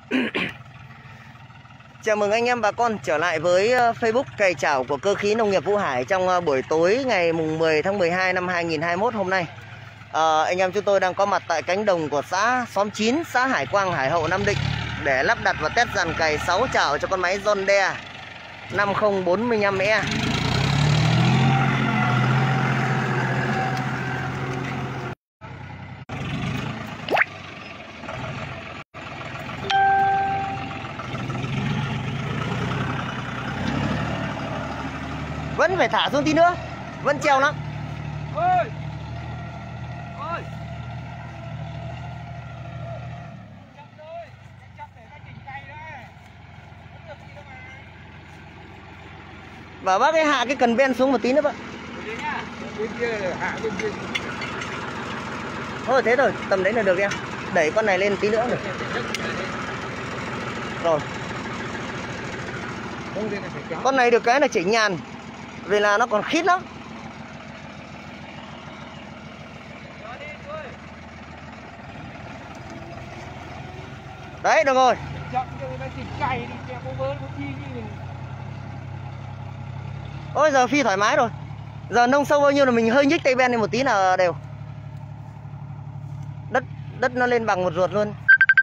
Chào mừng anh em bà con trở lại với Facebook cày chảo của Cơ khí Nông nghiệp Vũ Hải trong buổi tối ngày mùng 10 tháng 12 năm 2021 hôm nay. Anh em chúng tôi đang có mặt tại cánh đồng của xã xóm 9, xã Hải Quang, Hải Hậu, Nam Định để lắp đặt và test dàn cày 6 chảo cho con máy John Deere 5045E. Vẫn phải thả xuống tí nữa, vẫn treo lắm. Ôi. Và bác ấy hạ cái cần ben xuống một tí nữa bác. Bên kia hạ bên kia. Thôi thế rồi, tầm đấy là được em. Đẩy con này lên tí nữa được. Rồi. Con này được cái là chỉnh nhàn, vì là nó còn khít lắm. Đấy, được rồi. Ôi giờ phi thoải mái rồi. Giờ nông sâu bao nhiêu là mình hơi nhích tay ben lên một tí là đều. Đất nó lên bằng một ruột luôn.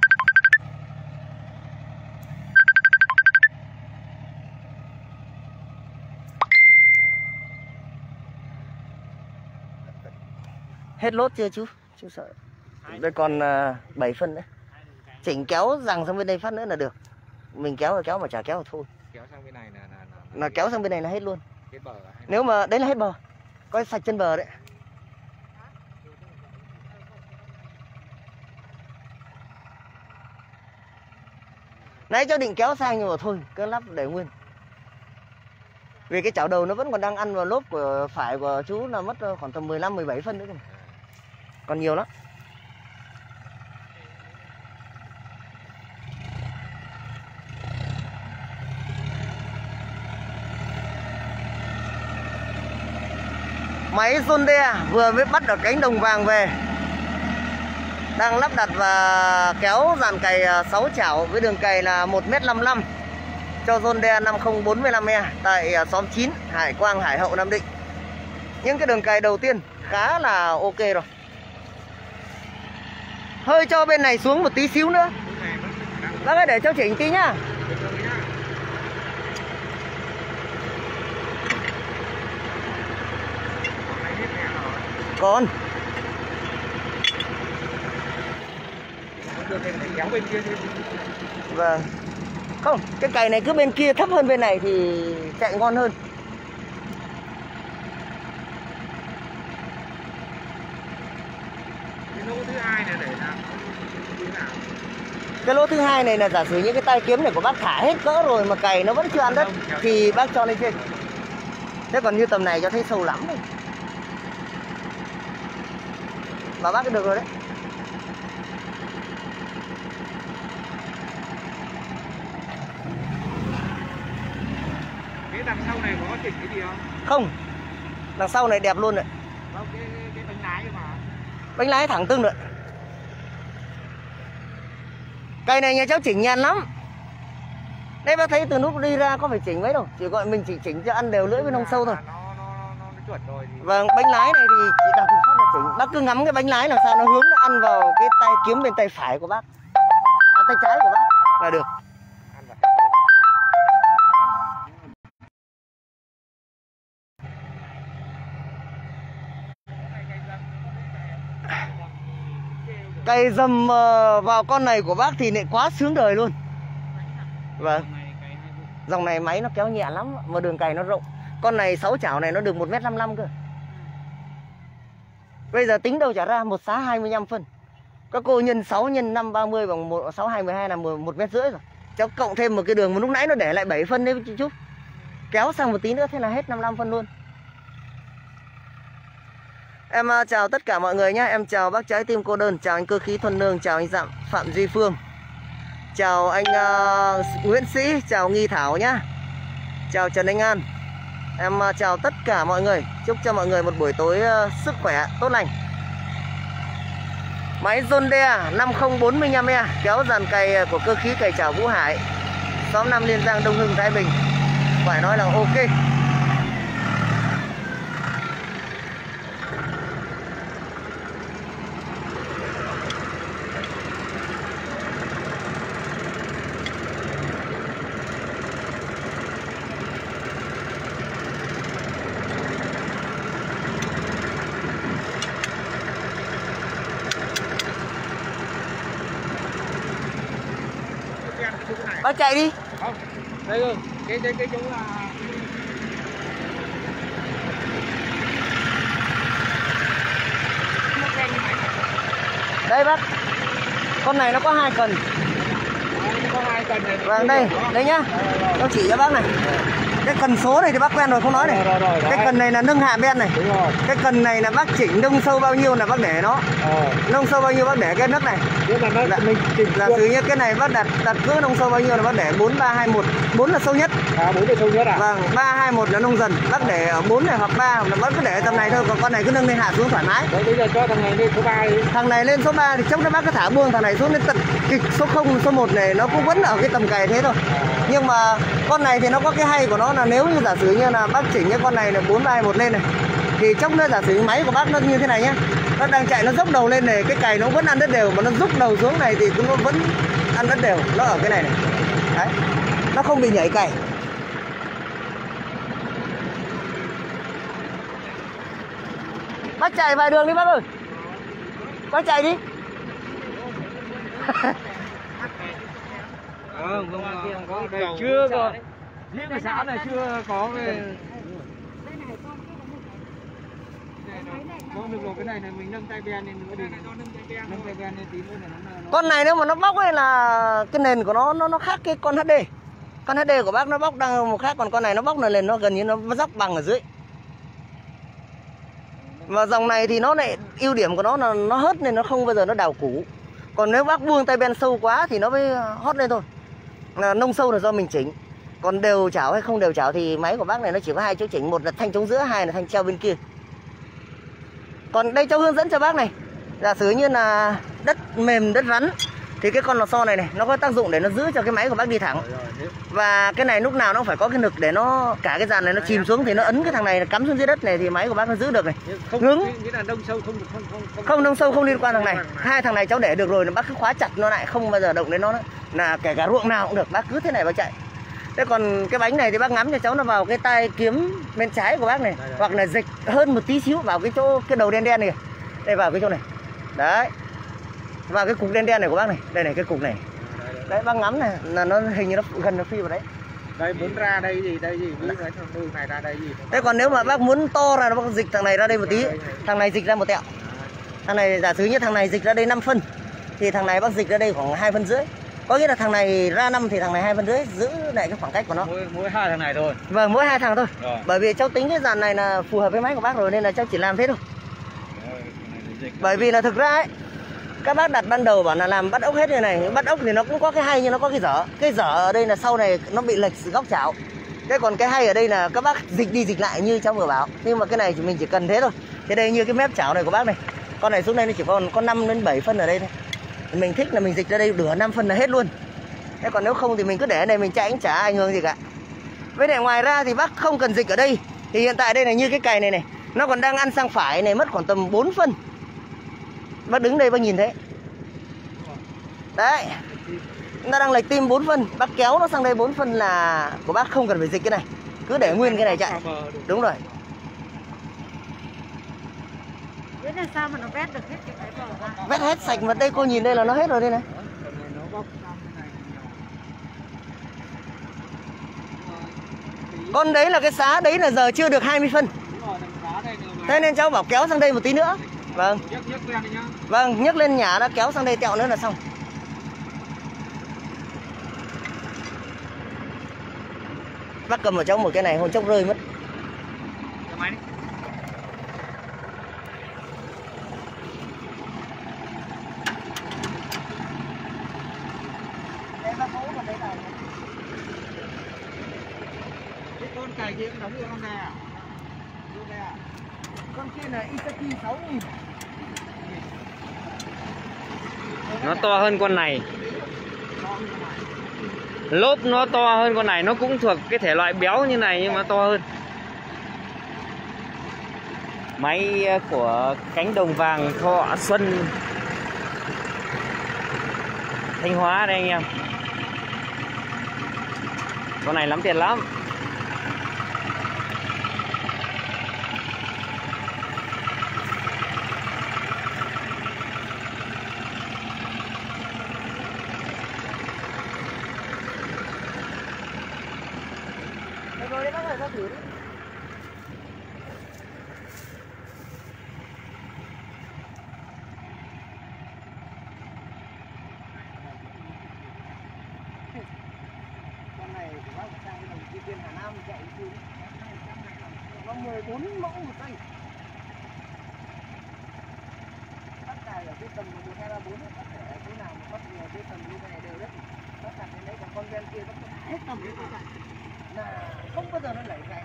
Hết lốt chưa chú? Chú sợ. Đây còn 7 phân nữa. Chỉnh kéo rằng sang bên đây phát nữa là được. Mình kéo là kéo mà chả kéo là thôi. Kéo sang bên này là kéo sang bên này là hết luôn. Hết bờ. Nếu mà đấy là hết bờ. Coi sạch chân bờ đấy. Nãy cháu định kéo sang nhưng mà thôi, cứ lắp để nguyên. Vì cái chảo đầu nó vẫn còn đang ăn vào lốp của phải của chú là mất khoảng tầm 15-17 phân nữa cơ mà. Còn nhiều lắm. Máy John Deere vừa mới bắt ở cánh đồng vàng về, đang lắp đặt và kéo dàn cày 6 chảo với đường cày là 1m55 cho John Deere 5045E tại xóm 9, Hải Quang, Hải Hậu, Nam Định. Những cái đường cày đầu tiên khá là ok rồi. Hơi cho bên này xuống một tí xíu nữa. Bác ơi để cháu chỉnh tí nhá. Còn kéo bên kia. Vâng. Không, cái cày này cứ bên kia thấp hơn bên này thì chạy ngon hơn. Cái lỗ thứ hai này để làm như thế nào? Cái lỗ thứ hai này là giả sử những cái tay kiếm này của bác thả hết cỡ rồi mà cày nó vẫn chưa ăn đất thì bác cho lên trên. Thế còn như tầm này cho thấy sâu lắm rồi. Mà bác được rồi đấy. Cái đằng sau này có chỉnh cái gì không? Không. Đằng sau này đẹp luôn rồi. Không, cái bánh lái mà. Bánh lái thẳng tưng rồi. Cây này nhà cháu chỉnh nhàn lắm. Đây bác thấy từ lúc đi ra có phải chỉnh mấy đâu. Chỉ gọi mình chỉ chỉnh cho ăn đều lưỡi với nông sâu thôi. Nó chuẩn rồi thì... Vâng, bánh lái này thì chỉ đặt một phát là chỉnh. Bác cứ ngắm cái bánh lái làm sao nó hướng nó ăn vào cái tay kiếm bên tay phải của bác. Tay trái của bác là được. Cày dầm vào con này của bác thì lại quá sướng đời luôn. Vâng. Dòng này máy nó kéo nhẹ lắm mà đường cày nó rộng. Con này 6 chảo này nó được 1m55 cơ. Bây giờ tính đâu trả ra một xá 25 phân. Các cô nhân 6 nhân 5 30 bằng 6 22 là 1,5 m rồi. Cháu cộng thêm một cái đường mà lúc nãy nó để lại 7 phân đấy chị Trúc. Kéo sang một tí nữa thế là hết 55 phân luôn. Em chào tất cả mọi người nhé. Em chào bác Trái Tim Cô Đơn, chào anh Cơ khí Thuần Nương, chào anh Dạm Phạm Duy Phương, chào anh Nguyễn Sĩ, chào Nghi Thảo nhá, chào Trần Anh An. Em chào tất cả mọi người. Chúc cho mọi người một buổi tối sức khỏe tốt lành. Máy John Deere 5045E, kéo dàn cày của cơ khí cày chảo Vũ Hải, xóm 5 Liên Giang, Đông Hưng, Thái Bình. Phải nói là ok. Bác chạy đi. Không, đây rồi, cái chỗ là Đây bác, con này nó có 2 cần. có 2 cần này. Vâng, đây nhá. Nó chỉ cho bác này. Cái cần số này thì bác quen rồi, không nói này. Cái cần này là nâng hạ ben này. Cái cần này là bác chỉnh nông sâu bao nhiêu là bác để nó. Nông sâu bao nhiêu bác để cái nấc này. Là thứ nhất cái này bác đặt cứ nông sâu bao nhiêu là bác để 4 3 2 1. 4 là sâu nhất. 4 là sâu nhất à? Vâng, 3 2 1 là nông dần. Bác để ở 4 này hoặc 3 là bác cứ để tầm này thôi, còn con này cứ nâng lên hạ xuống thoải mái. Đấy, bây giờ cho thằng này lên số 3 đi. Thằng này lên số 3 thì chốc nữa bác cứ thả buông thằng này xuống đến tận kịch số 0, số 1 này nó cũng vẫn ở cái tầm cày thế thôi. Nhưng mà con này thì nó có cái hay của nó là nếu như giả sử như là bác chỉnh cái con này là 4 3 2 1 lên này thì chốc nữa giả sử máy của bác nó như thế này nhá. Nó đang chạy nó dốc đầu lên này, cái cày nó vẫn ăn đất đều, mà nó rút đầu xuống này thì nó vẫn ăn đất đều, nó ở cái này này. Đấy. Nó không bị nhảy cày. Bác chạy vài đường đi bác ơi. Bác chạy đi. Không đây chưa có. Riêng cái xã này chưa có cái không được rồi, cái này là mình nâng tay ben lên nữa đi. Nâng tay ben lên tí nữa này nó. Con này nếu mà nó bóc ấy là cái nền của nó khác cái con HD. Con HD của bác nó bóc đang một khác, còn con này nó bóc là nền nó gần như nó dốc bằng ở dưới. Và dòng này thì nó lại ưu điểm của nó là nó hớt nên nó không bao giờ nó đào củ. Còn nếu bác buông tay ben sâu quá thì nó mới hót lên thôi. Nông sâu là do mình chỉnh. Còn đều chảo hay không đều chảo thì máy của bác này nó chỉ có 2 chỗ chỉnh, một là thanh chống giữa, 2 là thanh treo bên kia. Còn đây cháu hướng dẫn cho bác này. Giả sử như là đất mềm, đất rắn thì cái con lò xo này nó có tác dụng để nó giữ cho cái máy của bác đi thẳng. Và cái này lúc nào nó phải có cái nực để nó cả cái dàn này nó chìm xuống thì nó ấn cái thằng này cắm xuống dưới đất này thì máy của bác nó giữ được này. Hướng nghĩa là nông sâu không nông sâu không liên quan thằng này. Hai thằng này cháu để được rồi là bác cứ khóa chặt nó lại, không bao giờ động đến nó nữa. Là kể cả ruộng nào cũng được, bác cứ thế này bác chạy. Thế còn cái bánh này thì bác ngắm cho cháu nó vào cái tay kiếm bên trái của bác này, hoặc là dịch hơn một tí xíu vào cái chỗ cái đầu đen đen này. Đây vào cái chỗ này. Đấy. Vào cái cục đen đen này của bác này. Đây này cái cục này. Đấy bác ngắm này là nó hình như nó gần nó phi vào đấy. Đây muốn ra đây gì cái thằng đuôi này ra đây gì. Thế còn nếu mà bác muốn to ra nó bác dịch thằng này ra đây một tí, thằng này dịch ra một tẹo. Thằng này giả sử như thằng này dịch ra đây 5 phân thì thằng này bác dịch ra đây khoảng 2 phân rưỡi. Có nghĩa là thằng này ra 5 thì thằng này 2 phân rưỡi, giữ lại cái khoảng cách của nó. Mỗi 2 thằng này thôi. Vâng, mỗi 2 thằng thôi. Rồi. Bởi vì cháu tính cái dàn này là phù hợp với máy của bác rồi nên là cháu chỉ làm thế thôi. Bởi vì là thực ra ấy, các bác đặt ban đầu bảo là làm bắt ốc hết như này, bắt ốc thì nó cũng có cái hay nhưng nó có cái dở. Cái dở ở đây là sau này nó bị lệch góc chảo. Thế còn cái hay ở đây là các bác dịch đi dịch lại như cháu vừa bảo. Nhưng mà cái này thì mình chỉ cần thế thôi. Thế đây như cái mép chảo này của bác này. Con này xuống đây nó chỉ còn có 5 đến 7 phân ở đây thôi. Mình thích là mình dịch ra đây đửa 5 phân là hết luôn. Thế còn nếu không thì mình cứ để này mình chạy cũng chả ảnh hưởng gì cả. Với lại ngoài ra thì bác không cần dịch ở đây. Thì hiện tại đây là như cái cày này này, nó còn đang ăn sang phải này mất khoảng tầm 4 phân. Bác đứng đây bác nhìn thấy. Đấy. Nó đang lệch tim 4 phân, bác kéo nó sang đây 4 phân là của bác không cần phải dịch cái này. Cứ để nguyên cái này chạy. Đúng rồi. Thế là sao mà nó vét được hết cái bờ ra? Vét hết sạch mà đây cô nhìn đây là nó hết rồi đây này. Con đấy là cái xá đấy là giờ chưa được 20 phân. Thế nên cháu bảo kéo sang đây một tí nữa. Vâng. Vâng, nhấc lên nhả đã kéo sang đây tẹo nữa là xong. Bác cầm ở trong một cái này hôn chốc rơi mất. Cái con cày kia cũng đóng được con này à? Con kia là Isaki 6000. Nó to hơn con này. Lốp nó to hơn con này, nó cũng thuộc cái thể loại béo như này nhưng mà to hơn. Máy của cánh đồng vàng Thọ Xuân, Thanh Hóa đây anh em. Con này lắm tiền lắm. Rồi đấy bác ơi, bác thử đi. Con này của bác sang cái đồng chi tiên Hà Nam chạy đi. Nó 14 mẫu một cây. Tất cả ở cái tầm 1, 2, 3, 4 tất cả cái nào mà bắt nhiều cái tầm như thế này đều đất. Tất cả cái đấy còn con ven kia nó hết tầm cái cả. Là không bao giờ nó lẩy gạch.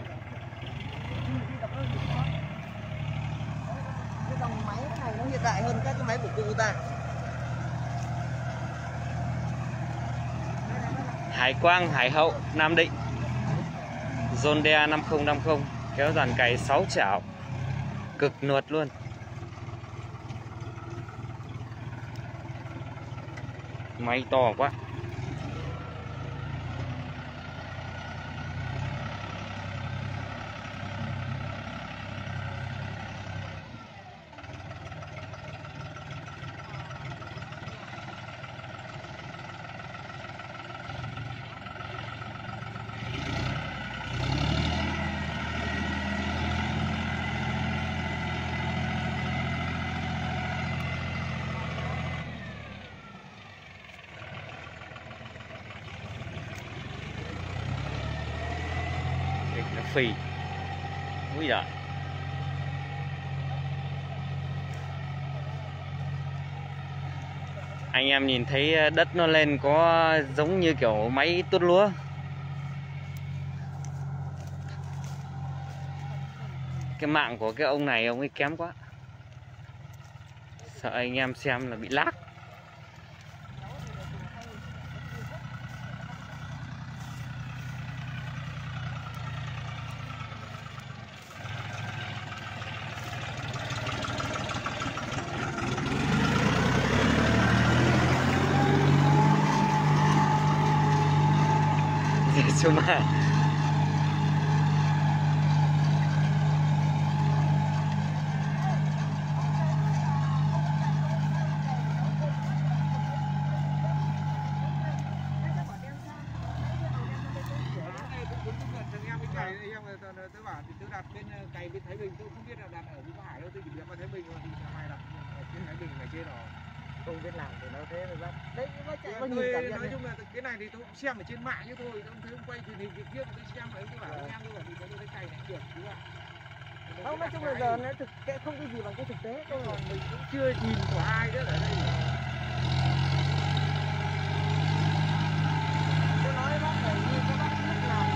Cái dòng máy này nó hiện đại hơn các cái máy của cụ ta. Hải Quang, Hải Hậu, Nam Định. John Deere 5050, kéo dàn cày 6 chảo, cực nuột luôn. Máy to quá. Nó phì. Ui giời. Anh em nhìn thấy đất nó lên có giống như kiểu máy tuốt lúa. Cái mạng của cái ông này ông ấy kém quá. Sợ anh em xem là bị lag. Chung mà tôi bảo thì tôi đặt bên cày bên Thái Bình, tôi không biết là đặt ở Vĩnh Hải đâu, tôi chỉ biết vào Thái Bình rồi thì mày đặt ở trên Thái Bình ở trên đó. Không biết làm thì nó thế rồi bác. Đấy bác chạy có nhìn Tôi cảm nhận nói này. chung là cái này thì tôi cũng xem ở trên mạng chứ thôi, ông thấy ông quay truyền hình trực tiếp tôi xem ấy, tôi bảo anh em tôi bảo thì tôi thấy cày này được chứ ạ. Không, nói chung là giờ nó thực tế không cái gì bằng cái thực tế. Còn mình cũng chưa nhìn của ai nữa ở đây. Tôi nói bác phải như các bác biết làm.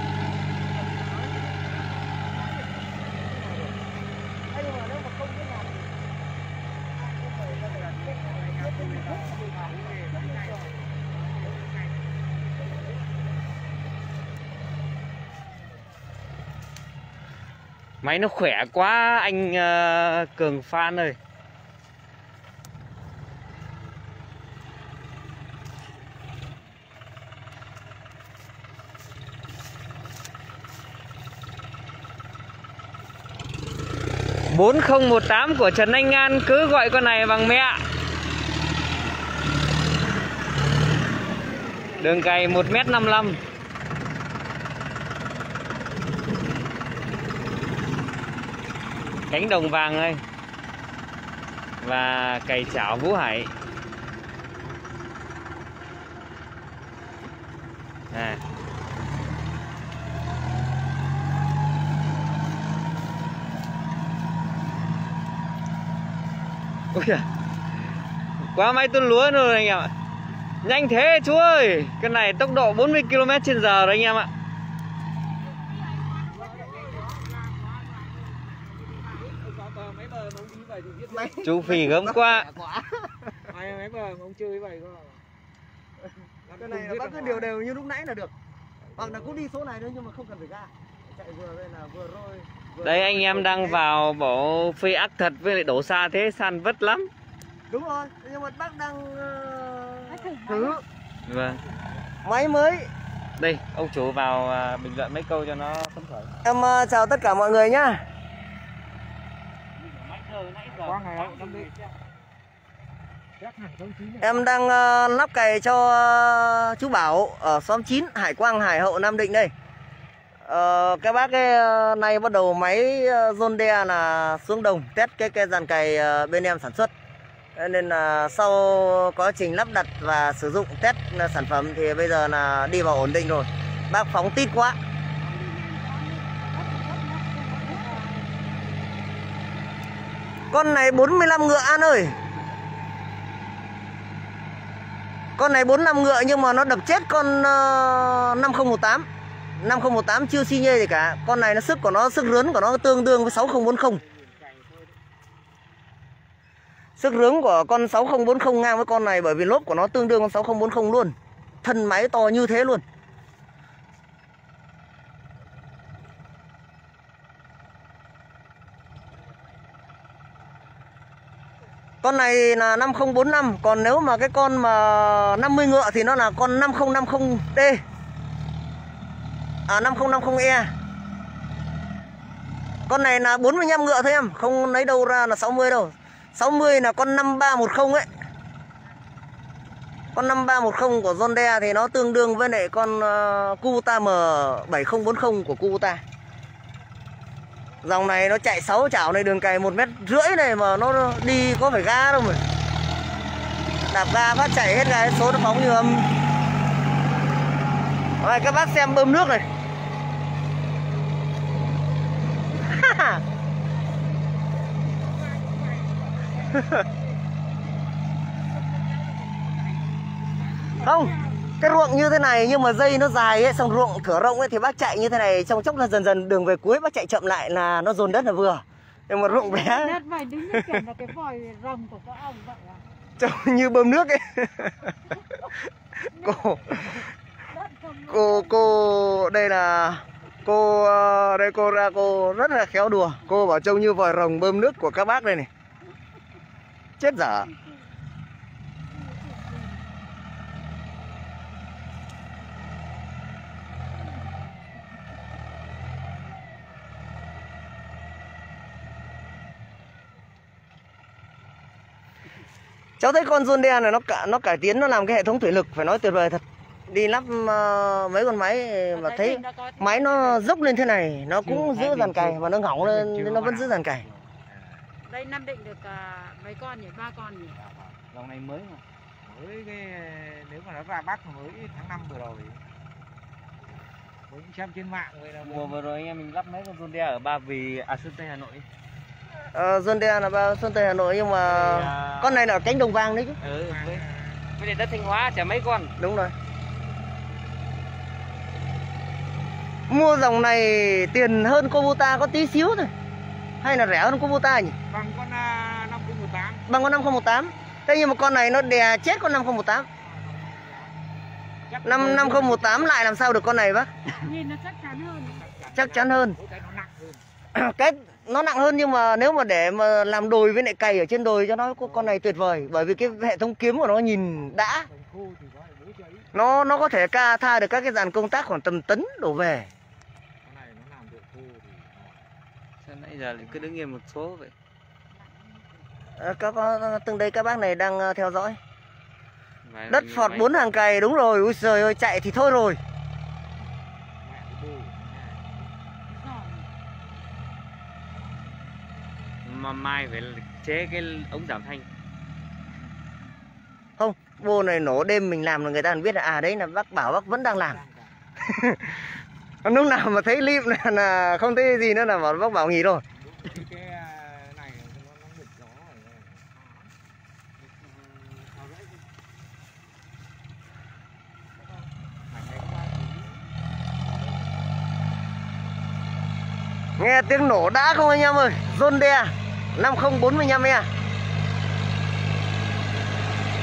Thế nhưng mà nếu mà không biết làm máy nó khỏe quá anh Cường Phan ơi. ...4018 của Trần Anh An, cứ gọi con này bằng mẹ. Đường cày 1m55. Cánh đồng vàng ơi. Và cày chảo Vũ Hải. À. Ôi à. Quá máy tuôn lúa rồi anh em ạ. Nhanh thế chú ơi. Cái này tốc độ 40 km/h rồi anh em ạ. Chú phì gớm quá. ai ấy mà ông chơi vậy cơ. Cái này là bác cứ điều đều như lúc nãy là được. Hoặc là cũng đi số này thôi nhưng mà không cần phải ga. Chạy vừa đây là vừa rồi. Đây anh em đang vào bộ phi ác thật với lại đổ xa thế san vất lắm. Đúng rồi, nhưng mà bác đang thử Vâng. máy mới. Đây, ông chủ vào bình luận mấy câu cho nó phấn khởi. Em chào tất cả mọi người nhá. Qua ngày năm đi. Em đang lắp cày cho chú Bảo ở xóm 9, Hải Quang, Hải Hậu, Nam Định đây. Cái bác cái nay bắt đầu máy John Deere là xuống đồng test cái dàn cày bên em sản xuất. Nên là sau quá trình lắp đặt và sử dụng test sản phẩm thì bây giờ là đi vào ổn định rồi. Bác phóng tít quá. Con này 45 ngựa An ơi. Con này 45 ngựa nhưng mà nó đập chết con 5018. 5018 chưa xi nhê gì cả. Con này nó sức của nó, sức rướn của nó tương đương với 6040. Sức rướn của con 6040 ngang với con này bởi vì lốp của nó tương đương con 6040 luôn. Thân máy to như thế luôn. Con này là 5045, còn nếu mà cái con mà 50 ngựa thì nó là con 5050D. 5050E. Con này là 45 ngựa thôi em, không lấy đâu ra là 60 đâu. 60 là con 5310 ấy. Con 5310 của John Deere thì nó tương đương với lại con Kubota M7040 của Kubota. Dòng này nó chạy 6 chảo này, đường cày 1,5 mét này mà nó đi có phải ga đâu mà. Đạp ga phát chạy hết ga hết số, nó phóng như âm. Rồi các bác xem bơm nước này. Không, cái ruộng như thế này nhưng mà dây nó dài ấy, xong ruộng thửa rộng ấy thì bác chạy như thế này trong chốc là dần dần đường về cuối bác chạy chậm lại là nó dồn đất là vừa. Nhưng mà ruộng bé Đất vậy đúng như kiểu là cái vòi rồng của các ông vậy à? trông như bơm nước ấy. cô đây là cô đây, cô ra cô rất là khéo đùa. Cô bảo trông như vòi rồng bơm nước của các bác đây này. Chết dở. Cháu thấy con John Deere này nó cải tiến, nó làm cái hệ thống thủy lực phải nói tuyệt vời thật. Đi lắp mấy con máy mà thấy máy nó dốc lên thế này, nó cũng giữ dàn cày và nó ngỏng lên, nó vẫn giữ dàn cày. Đây Nam Định được mấy con nhỉ? 3 con nhỉ? Dòng này mới mà. Mới cái nếu mà nó ra Bắc mới tháng 5 vừa rồi. Mới xem trên mạng vậy là Mùa vừa rồi anh em mình lắp mấy con John Deere ở Ba Vì, Sơn Tây Hà Nội. John Deere là Sơn Tây Hà Nội nhưng mà con này là cánh đồng vàng đấy chứ. Với lại đất Thanh Hóa chả mấy con. Đúng rồi. Mua dòng này tiền hơn Kubota có tí xíu thôi. Hay là rẻ hơn Kubota nhỉ? bằng con 5018. Bằng con 5018. Thế nhưng mà con này nó đè chết con 5018. 5018 lại làm sao được con này bác? Nhìn nó chắc chắn hơn. Chắc chắn hơn. Cái nó nặng hơn. Cái nó nặng hơn nhưng mà nếu mà để mà làm đồi với lại cày ở trên đồi cho nó con này tuyệt vời, bởi vì cái hệ thống kiếm của nó nhìn đã. Nó có thể tha được các cái dàn công tác khoảng tầm tấn đổ về. Con này nó làm được khô thì Sao nãy giờ lại cứ đứng yên một số vậy? Từng đây các bác này đang theo dõi. Vài Đất phọt 4 hàng cày, đúng rồi. Ui giời ơi, chạy thì thôi rồi. Mà mai phải chế cái ống giảm thanh. Không, bô này nổ đêm mình làm là người ta biết là đấy là bác Bảo bác vẫn đang làm. Lúc nào mà thấy lim là không thấy gì nữa là bác Bảo nghỉ rồi. cái này nó nghịch gió rồi. Nghe tiếng nổ đã không anh em ơi? John Deere 5045 nha.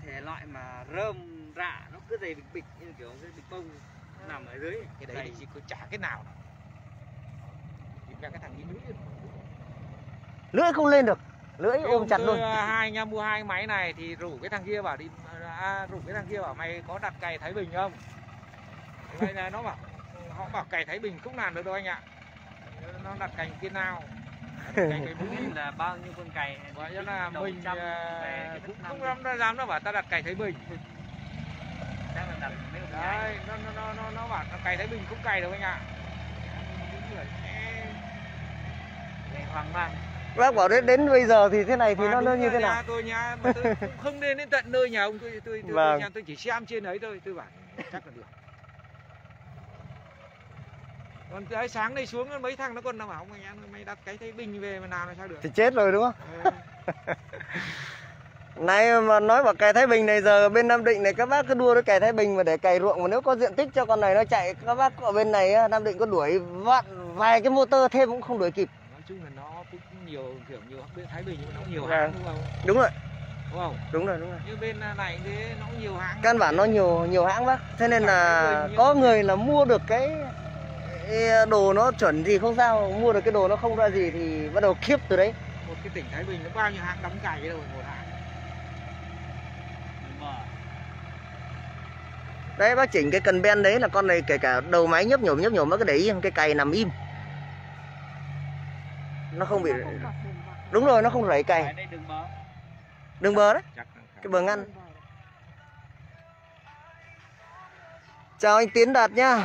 thể loại mà rơm rạ nó cứ dày bịch bịch như kiểu cái bịch bông nằm ở dưới. Cái đấy thì chỉ có chả cái nào đâu. Tìm ra cái thằng đi lưỡi. Lưỡi không lên được, lưỡi ôm chặt luôn. Hai anh em mua hai máy này thì rủ cái thằng kia bảo đi, rủ cái thằng kia bảo mày có đặt cày Thái Bình không? Vậy là nó bảo họ bảo cày Thái Bình không làm được đâu anh ạ. Nó đặt cày kia nào? Cày Nên là bao nhiêu con cày vậy cho là đầu mình trăm về cũng không dám nó bảo ta đặt cày Thái Bình. chắc là đặt mấy con Đấy, nó bảo nó cày Thái Bình không cày đâu anh ạ. này hoang mang. Bác bảo đến bây giờ thì thế này thì nó như thế nào? Nhà tôi nhà mà tôi cũng không nên đến tận nơi nhà ông Vâng. tôi chỉ xem trên ấy thôi, tôi bảo chắc là được. Còn từ sáng nay xuống mấy thằng nó còn bảo mày đặt cái Thái Bình về mà làm là sao được? Thì chết rồi đúng không? Ừ. Này mà nói bảo cày Thái Bình này, giờ bên Nam Định này các bác cứ đua với cày Thái Bình mà để cày ruộng, mà nếu có diện tích cho con này nó chạy, các bác ở bên này Nam Định có đuổi vài cái motor thêm cũng không đuổi kịp. Nói chung là nó cũng nhiều kiểu nhiều bên Thái Bình nhưng mà nó nhiều Vâng. hãng đúng không? Đúng rồi, Đúng không? đúng rồi, đúng rồi. Như bên này thế nó cũng nhiều hãng. Căn bản nó nhiều hãng bác. Thế nên là có người là mua được cái đồ nó chuẩn thì không sao, mua được cái đồ nó không ra gì thì bắt đầu khiếp từ đấy. Một cái tỉnh Thái Bình nó bao nhiêu hãng đóng cày đâu một hãng. Đấy bác chỉnh cái cần ben đấy là con này kể cả đầu máy nhấp nhổm nó cứ để yên, cái cày nằm im. Nó không bị. Đúng rồi, nó không rảy cày. Đây đường bờ. Đường bờ đấy, Chắc cái bờ ngăn. Chào anh Tiến Đạt nhá.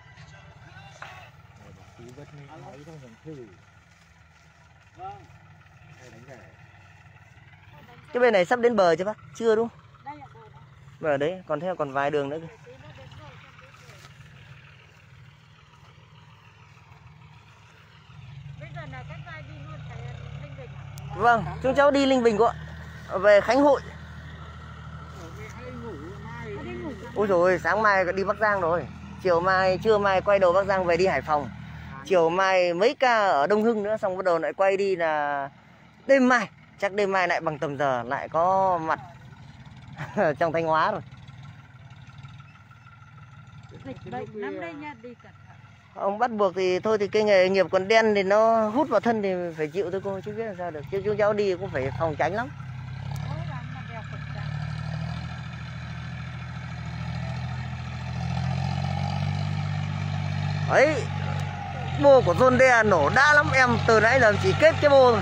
Cái bên này sắp đến bờ chưa bác? Chưa đúng không? Đây là bờ này. Bờ đấy, còn vài đường nữa kìa. Tí nó đến rồi trong cái bờ. Bây giờ là các vai đi luôn phải Ninh Bình à? Vâng, chúng cháu đi Linh Bình cô ạ. Về Khánh Hội. Nó đi ngủ cả Ôi rồi sáng mai đi Bắc Giang rồi. Trưa mai quay đầu Bắc Giang về đi Hải Phòng. Chiều mai mấy ca ở Đông Hưng nữa, xong bắt đầu lại quay đi là đêm mai. Chắc đêm mai lại bằng tầm giờ lại có mặt trong Thanh Hóa rồi. dịch bệnh lắm đây nha, đi cẩn thận. Ông bắt buộc thì thôi thì cái nghề nghiệp còn đen thì nó hút vào thân thì phải chịu thôi cô, chứ biết làm sao được. Chứ chúng cháu đi cũng phải phòng tránh lắm. Cố gắng mà đeo khẩu trang. Ấy, bô của John Deere nổ đã lắm em, từ nãy giờ chỉ kết cái bô thôi.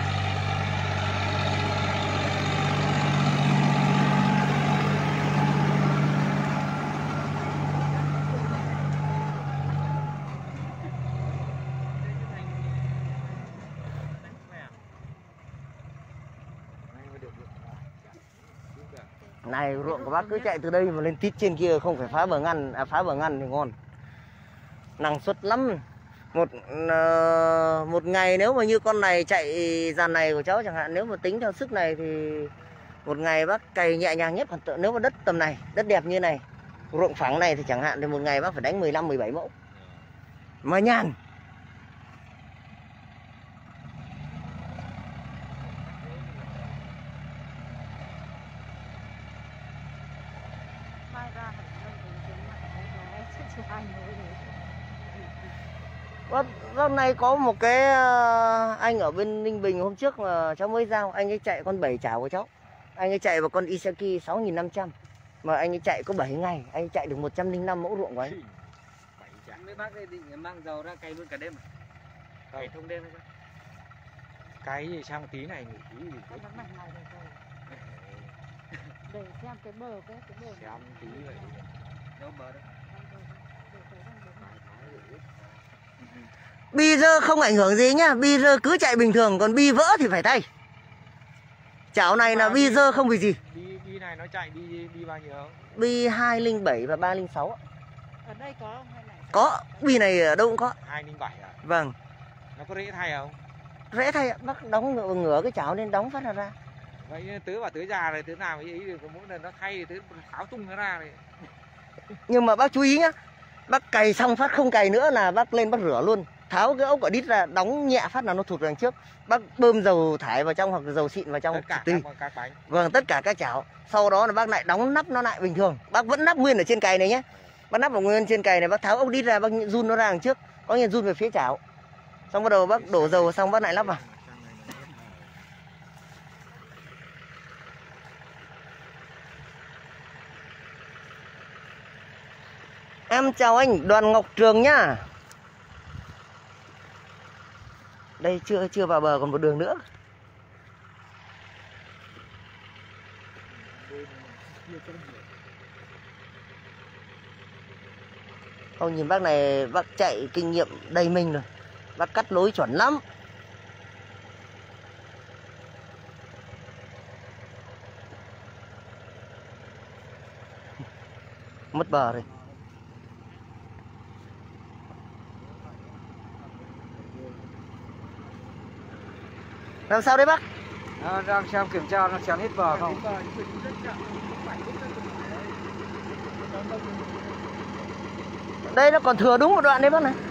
Này ruộng của bác cứ chạy từ đây mà lên tít trên kia, không phải phá bờ ngăn, phá bờ ngăn thì ngon. Năng suất lắm. Một ngày nếu mà như con này chạy dàn này của cháu chẳng hạn, nếu mà tính theo sức này thì một ngày bác cày nhẹ nhàng nhất. Nếu mà đất tầm này, đất đẹp như này, ruộng phẳng này thì chẳng hạn thì một ngày bác phải đánh 15-17 mẫu. Mà nhàn. Mai ra phải lên đến mặt đấy chứ chụp ảnh rồi. Lúc này có một cái anh ở bên Ninh Bình hôm trước mà cháu mới giao, anh ấy chạy con 7 chảo của cháu. Anh ấy chạy vào con Isaki 6.500. Mà anh ấy chạy có 7 ngày, anh ấy chạy được 105 mẫu ruộng của anh. Mấy bác đây định mang dầu ra cày luôn cả đêm à? Cày thông đêm hay sao? Cái gì sang tí này nghỉ tí gì Nó mảnh này được rồi. Để xem cái bờ cái bờ. xem tí vậy. Đâu bờ đâu. Bi rơ không ảnh hưởng gì nhá, bi rơ cứ chạy bình thường, còn bi vỡ thì phải thay. Chảo này là bi rơ không bị gì. Bi này nó chạy bi bao nhiêu? Bi 207 và 306 ạ. Ở đây có không hay này? Có, bi này ở đâu cũng có. 207 à? Vâng. Nó có dễ thay không? Dễ thay ạ, bác đóng ngửa cái chảo lên đóng phát là ra. Vậy tớ bảo tớ già rồi, tớ làm cái ý thì mỗi lần nó thay thì tớ tháo tung nó ra này. Nhưng mà bác chú ý nhá, bác cày xong phát không cày nữa là bác lên bác rửa luôn. tháo cái ốc ở đít ra, đóng nhẹ phát là nó thụt đằng trước. Bác bơm dầu thải vào trong hoặc dầu xịn vào trong Tất cả tùy. các bánh. Vâng, tất cả các chảo. Sau đó là bác lại đóng nắp nó lại bình thường. Bác vẫn nắp nguyên ở trên cày này nhé. Bác nắp vào nguyên trên cày này, bác tháo ốc đít ra, bác run nó ra đằng trước. Có nghĩa run về phía chảo. Xong bắt đầu bác đổ dầu xong bác lại lắp vào. Em chào anh Đoàn Ngọc Trường nhá. Đây chưa vào bờ, còn một đường nữa. Không, nhìn bác này, bác chạy kinh nghiệm đầy mình rồi. Bác cắt lối chuẩn lắm. Mất bờ rồi. Làm sao đấy bác? Đang xem kiểm tra nó chắn hết bờ không? Đây nó còn thừa đúng một đoạn đấy bác này.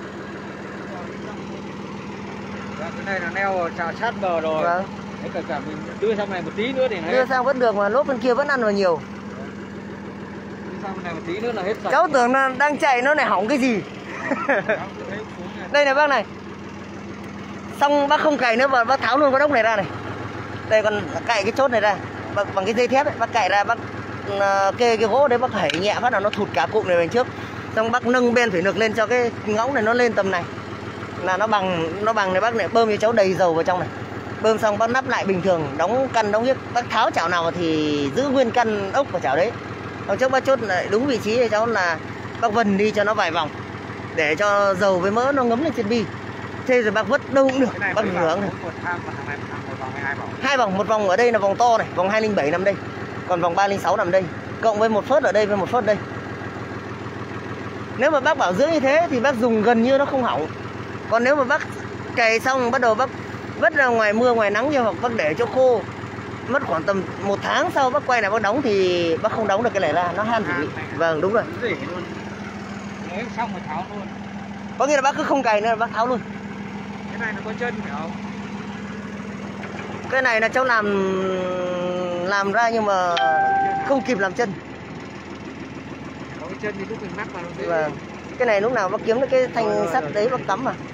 Cái này là neo sát bờ rồi. Vâng. Đấy, cả mình đưa sang này một tí nữa thì nó Đưa hết. sang vẫn được mà lốp bên kia vẫn ăn vào nhiều. Đưa sang bên này một tí nữa là hết sạch. Cháu tưởng là đang chạy nó lại hỏng cái gì. Đây này bác này. Xong bác không cày nữa và bác tháo luôn cái đốc này ra này. Đây còn cạy cái chốt này ra bằng cái dây thép ấy, bác cạy ra, bác kê cái gỗ đấy, bác hẩy nhẹ phát là nó thụt cả cụm này bên trước. Xong bác nâng bên thủy lực lên cho cái ngõng này nó lên tầm này. Là nó bằng này, bác lại bơm cho cháu đầy dầu vào trong này. Bơm xong bác nắp lại bình thường, đóng căn đóng hiếc. Bác tháo chảo nào thì giữ nguyên căn ốc của chảo đấy. Xong trước bác chốt lại đúng vị trí cho cháu là bác vần đi cho nó vài vòng để cho dầu với mỡ nó ngấm lên trên bi. Thế rồi bác vứt đâu cũng được, bác hưởng này. Hai vòng, một vòng ở đây là vòng to này, vòng 207 nằm đây. Còn vòng 306 nằm đây. Cộng với một phớt ở đây với một phớt đây. Nếu mà bác bảo dưỡng như thế thì bác dùng gần như nó không hỏng. Còn nếu mà bác cày xong bắt đầu bác vứt ra ngoài mưa ngoài nắng cho, hoặc bác để cho khô, mất khoảng tầm 1 tháng sau bác quay lại bác đóng thì bác không đóng được cái này ra, nó han thủy. Vâng, đúng rồi. Đấy, xong rồi tháo luôn. Có nghĩa là bác cứ không cày nữa, bác tháo luôn. Cái này nó có chân phải không? Cái này là cháu làm ra nhưng mà không kịp làm chân. Có cái chân thì lúc mình mắc vào nó dễ. Vâng. Cái này lúc nào bác kiếm được cái thanh sắt đấy bác cắm vào.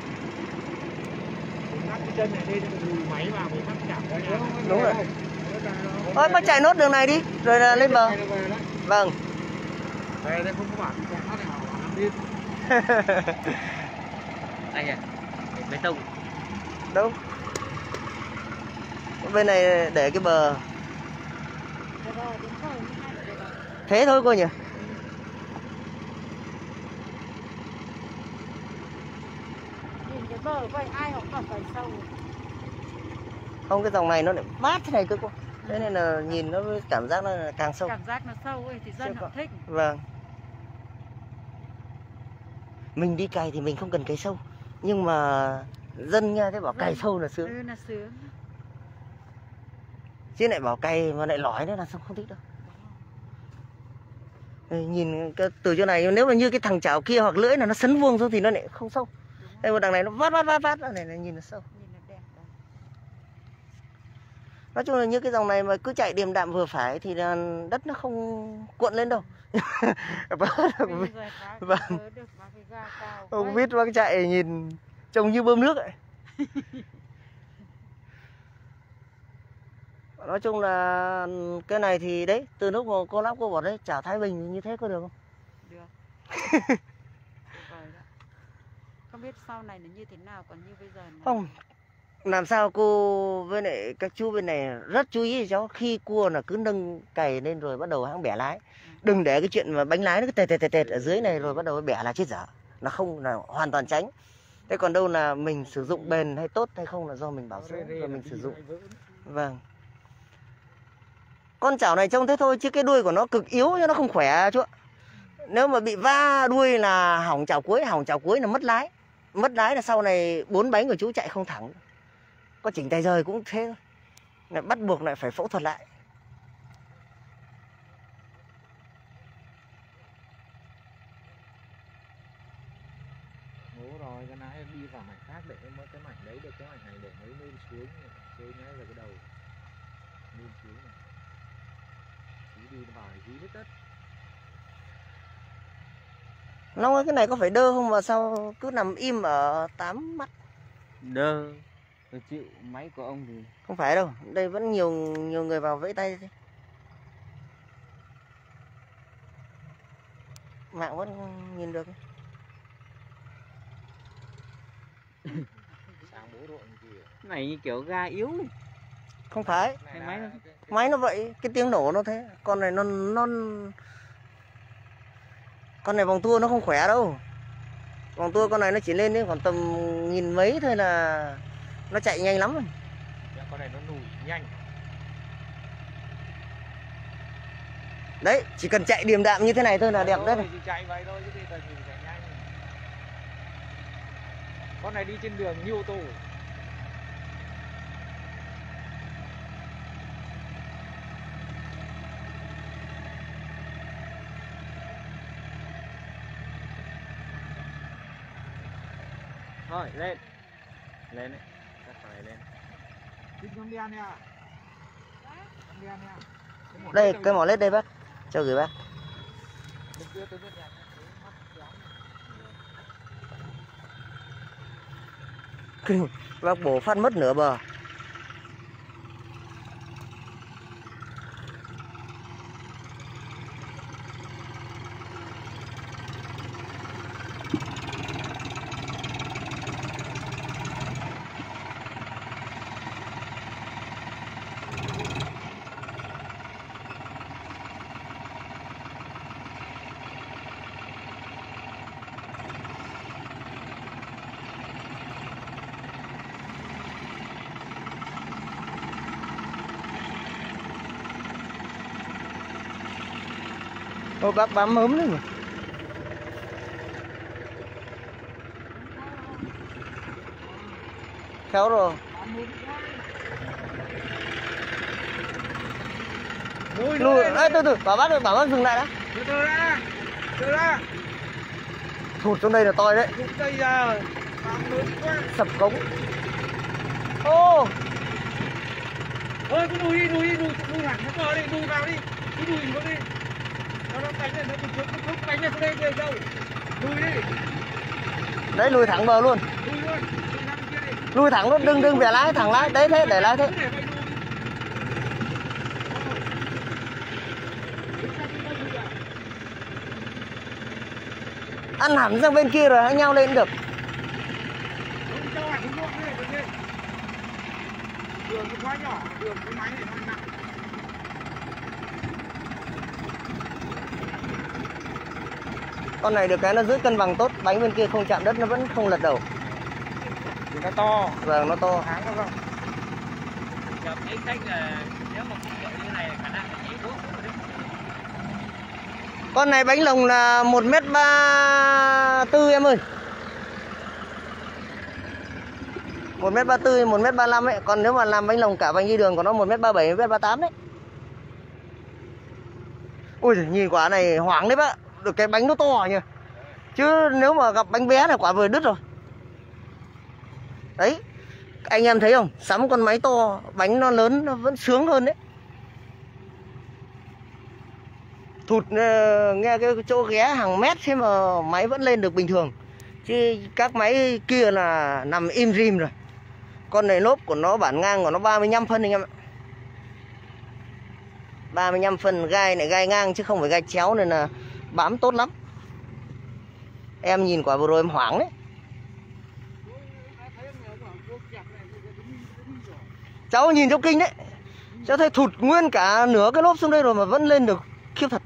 Mình mắc cái chân này lên mình máy vào mình mắc chạm ra nha. Đúng rồi. Thôi bác chạy nốt đường này đi rồi là lên bờ. Vâng. Đây không có bản thì phát này họ làm đi. Anh à, bê tông. Đâu? Bên này để cái bờ. Thế thôi cô nhỉ? Nhìn cái bờ vậy ai họ bảo phải sâu. Không, cái dòng này nó lại mát thế này cơ cô. Thế nên là nhìn nó cảm giác nó càng sâu. Cảm giác nó sâu ấy thì dân họ thích. Vâng. Mình đi cày thì mình không cần cày sâu. Nhưng mà dân nghe thấy bảo cày sâu là sướng. Ừ, là sướng. Chứ lại bảo cày mà lại lõi nữa là không thích đâu. Nhìn từ chỗ này nếu mà như cái thằng chảo kia hoặc lưỡi là nó sấn vuông xuống thì nó lại không sâu. Đây một đằng này nó vát này là nhìn nó sâu. Nhìn nó đẹp đấy. Nói chung là như cái dòng này mà cứ chạy điềm đạm vừa phải thì là đất nó không cuộn lên đâu. Vâng. Ông biết bác chạy nhìn trông như bơm nước ấy. Nói chung là cái này thì đấy, từ lúc mà cô lắp cô bảo đấy, chảo Thái Bình như thế có được không? Được. Không biết sau này nó như thế nào, còn như bây giờ nó... Không, làm sao cô với lại các chú bên này rất chú ý cháu, khi cua là cứ nâng cày lên rồi bắt đầu hãng bẻ lái. Đừng để cái chuyện mà bánh lái nó cứ tẹt ở dưới này rồi bắt đầu bẻ là chết dở. Nó không, là hoàn toàn tránh. Thế còn đâu là mình sử dụng bền hay tốt hay không là do mình bảo dưỡng và mình sử dụng. Vâng. Con chảo này trông thế thôi chứ cái đuôi của nó cực yếu chứ nó không khỏe chú ạ. Nếu mà bị va đuôi là hỏng chảo cuối là mất lái. Mất lái là sau này 4 bánh của chú chạy không thẳng. Có chỉnh tay rời cũng thế thôi. Lại bắt buộc lại phải phẫu thuật lại. Ngủ rồi cái nào. em đi vào mảnh khác để em mới cái mảnh đấy được, cái mảnh này để mới lên xuống chơi ngay vào cái đầu lên xuống này, tí đi vào dí hết đất. Long ơi, cái này có phải đơ không mà sao cứ nằm im ở 8 mắt? Đơ, tôi chịu máy của ông thì Không phải đâu, đây vẫn nhiều người vào vẫy tay thế. Mạng vẫn nhìn được. Sáng bố độ kìa. này như kiểu ga yếu ấy. Không phải, Cái máy nó- máy nó vậy, cái tiếng nổ nó thế. Con này nó con này vòng tua nó không khỏe đâu. Vòng tua con này nó chỉ lên đến khoảng tầm 1000 mấy thôi là nó chạy nhanh lắm rồi. Con này nó nùi nhanh. Đấy, chỉ cần chạy điềm đạm như thế này thôi là đẹp đấy. Chỉ chạy vậy thôi chứ bây giờ mình chạy nhanh. Con này đi trên đường như ô tô. Thôi lên. Lên đấy. Cắt cái này lên. Thích con đen nha. Con đen nha. Đây, cái mỏ lết đây bác, cho gửi bác. Bên kia tôi biết nha. Bác bổ phát mất nửa bờ. Ô, bác bám mớm đấy mà. Khéo rồi. Lùi, ê, từ, bảo bác dừng lại đã. Từ ra. Thụt trong đây là to đấy. Bây giờ Sập cống. Ô, ơi cứ đùi hẳn nó cờ đi, đùi vào đi, cứ đùi vào đi. Nó cánh này nó cứ cánh này xuống đây đâu. Đùi đi. đấy lùi thẳng bờ luôn. Đùi luôn. Đùi nằm kia đi. Lùi thẳng luôn, đừng bẻ lái, thẳng lái. Đấy thế, để lái thế. Ăn hẳn sang bên kia rồi hãy nhau lên được. Đường nó quá nhỏ, đường cái máy này nó nặng. Con này được cái nó giữ cân bằng tốt, bánh bên kia không chạm đất nó vẫn không lật đầu. Nó to. Vâng, nó to. Háng có không? Gặp cái cách là nếu mà kiểu như này khả năng là nhảy xuống đấy. Con này bánh lồng là 1m34 em ơi. 1m34, 1m35 ấy. Còn nếu mà làm bánh lồng cả bánh đi đường của nó 1m37, 1m38 đấy. Ui giời, nhìn quả này hoảng đấy bác. Được cái bánh nó to nhỉ. Chứ nếu mà gặp bánh bé là quả vừa đứt rồi. Đấy. Anh em thấy không? Sắm con máy to, bánh nó lớn nó vẫn sướng hơn đấy. Thụt nghe cái chỗ ghé hàng mét thế mà máy vẫn lên được bình thường. Chứ các máy kia là nằm im rim rồi. Con này lốp của nó bản ngang của nó 35 phân anh em ạ. 35 phân, gai này gai ngang chứ không phải gai chéo nên là bám tốt lắm. Em nhìn quả vừa rồi em hoảng đấy. Cháu nhìn cháu kinh đấy. Cháu thấy thụt nguyên cả nửa cái lốp xuống đây rồi mà vẫn lên được, khiếp thật.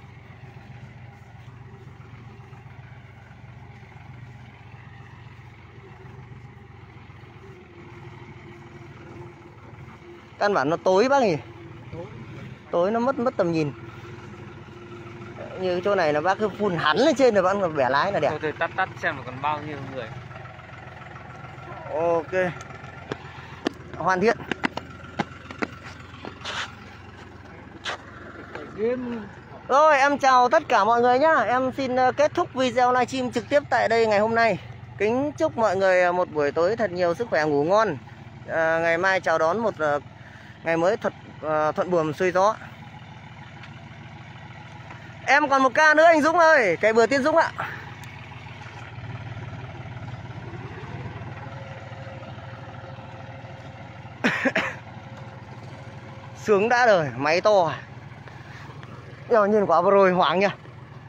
Căn bản nó tối bác nhỉ. Tối nó mất tầm nhìn. Như chỗ này là bác cứ phun hẳn lên trên rồi bác bẻ lái là đẹp. Thôi tắt xem là còn bao nhiêu người. Ok. Hoàn thiện. Rồi em chào tất cả mọi người nhá. Em xin kết thúc video livestream trực tiếp tại đây ngày hôm nay. Kính chúc mọi người một buổi tối thật nhiều sức khỏe, ngủ ngon. Ngày mai chào đón một ngày mới thật thuận buồm xuôi gió. Em còn một ca nữa anh Dũng ơi, cày bừa Tiên Dũng ạ. Sướng đã đời, máy to. Nhìn quả vừa rồi hoảng nha.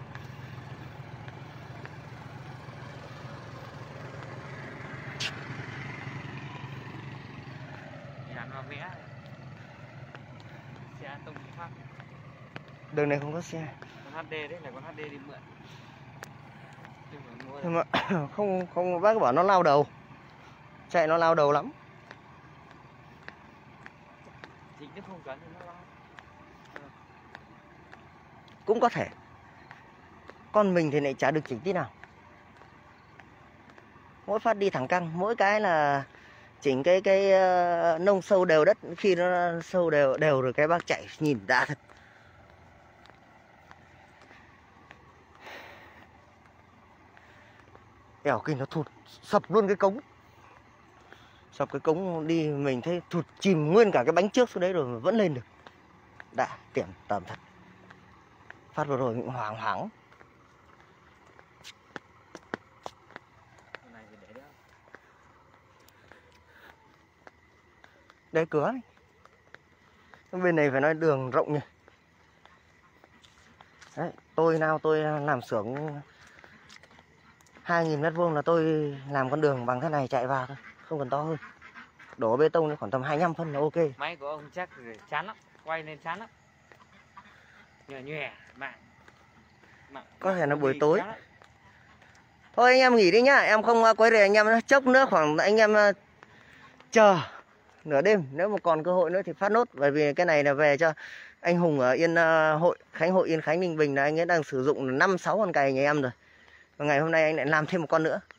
Đường này không có xe. Con HD đấy là con HD đi mượn. Nhưng mà không bác bảo nó lao đầu. Chạy nó lao đầu lắm. Chính nó không cấn thì nó lao. Cũng có thể. Con mình thì lại chả được chỉnh tí nào. Mỗi phát đi thẳng căng, mỗi cái là chỉnh cái nông sâu đều đất, khi nó sâu đều rồi cái bác chạy nhìn đã thật. Ẻo khi nó thụt sập luôn cái cống. Sập cái cống đi mình thấy thụt chìm nguyên cả cái bánh trước xuống đấy rồi mà vẫn lên được. Đã tiệm tầm thật. Phát vừa rồi cũng hoảng hoảng. Đây cửa này. Bên này phải nói đường rộng nhỉ. Đấy, tôi làm xưởng 2.000 mét vuông là tôi làm con đường bằng thế này chạy vào thôi, không cần to hơn. Đổ bê tông khoảng tầm 25 phân là ok. Máy của ông chắc chán lắm, quay lên chán lắm. Nhòe mạng. Có thể là buổi tối. Thôi anh em nghỉ đi nhá, em không quấy rầy anh em nữa. Chốc nữa khoảng anh em chờ nửa đêm, nếu mà còn cơ hội nữa thì phát nốt. Bởi vì cái này là về cho anh Hùng ở Khánh Hội Yên Khánh Ninh Bình là anh ấy đang sử dụng 5-6 con cày nhà em rồi. Và ngày hôm nay anh lại làm thêm một con nữa.